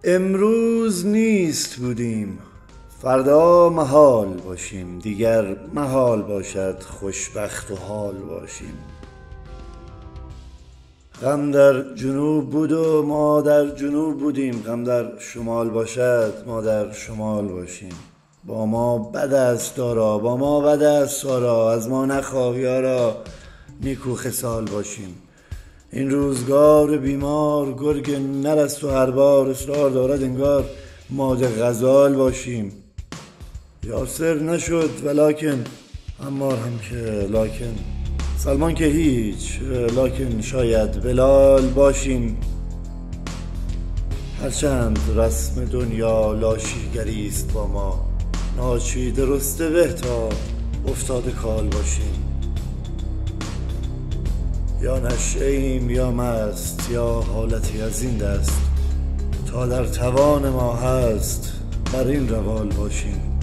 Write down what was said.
امروز نیست بودیم، فردا محال باشیم، دیگر محال باشد خوشبخت و حال باشیم. غم در جنوب بود و ما در جنوب بودیم، غم در شمال باشد ما در شمال باشیم. با ما بد است دارا، با ما بد است سارا، از ما نخواه یارا نیکو خصال باشیم. این روزگار بیمار گرگ نرست و هر بار اصرار دارد انگار ماده غزال باشیم. یاسر نشد ولکن عمار هم که لکن، سلمان که هیچ لکن شاید بلال باشیم. هرچند رسم دنیا لاشیگری است با ما، ناچیده رسته به تا افتاده کال باشیم. یا نشئه ایم یا مست، یا حالتی از این دست، تا در توان ما هست بر این روال باشیم.